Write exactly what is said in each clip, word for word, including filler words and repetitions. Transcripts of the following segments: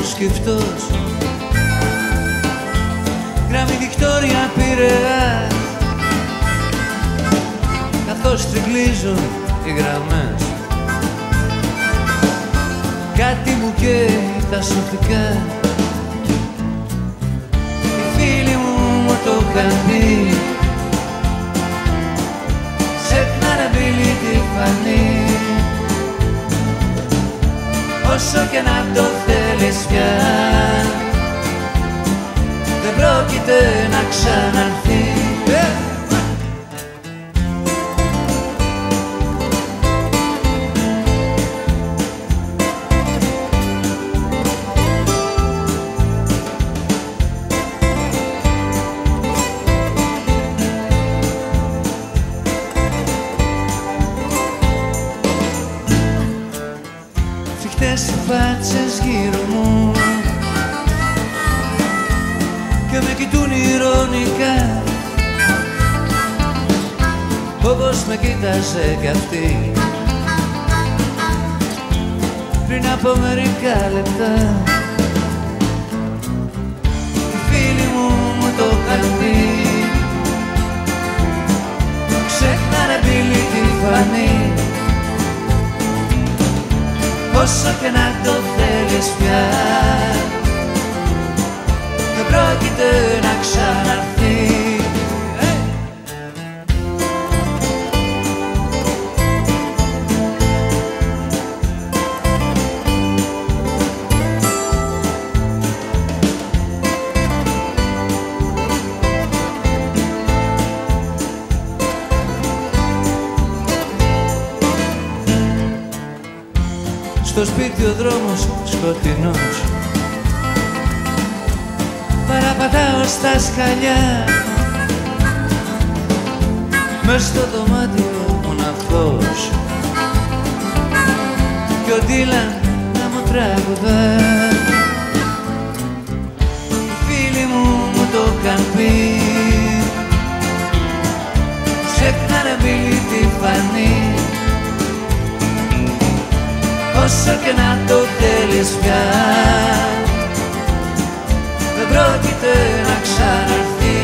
σκυφτός, γραμμή Βικτόρια Πειραιά, καθώς τριγκλίζουν οι γραμμές. Κάτι μου καίει τα σωτικά, οι φίλοι μου μου το είχαν πει, ξέχνα να μπείλει τη φανή. Όσο και να το θέλεις πια, δεν πρόκειται να ξαναρθεί. Φιχτές οι φάτσες γύρω μου και με κοιτούν ηρωνικά, όπως με κοίταζε κι αυτή πριν από μερικά λεπτά. Οι φίλοι μου μου το είχαν πει, ξέχνα ρε μπείλει τη φανή. Όσο και να το θέλεις πια, δεν πρόκειται να ξαναρθεί. Στο σπίτι ο δρόμος σκοτεινός, παραπατάω στα σκαλιά, μες στο δωμάτιο μοναχός κι ο Ντίλαν να μου τραγουδά. Οι φίλοι μου μου το είχαν πει, ξέχνα να μπει τη φανή. Όσο και να το θέλεις πια, δεν πρόκειται να ξαναρθεί.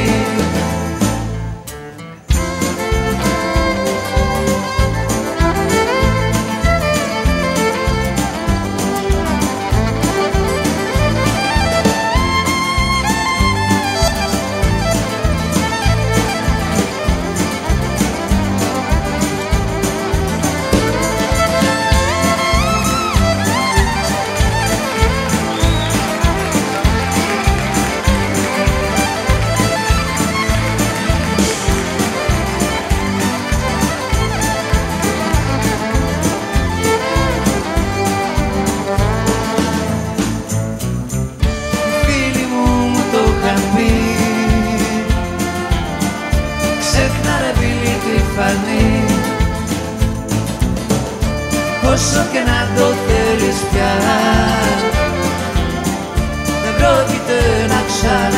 Όσο και να το θέλεις πια, δεν πρόκειται να ξανα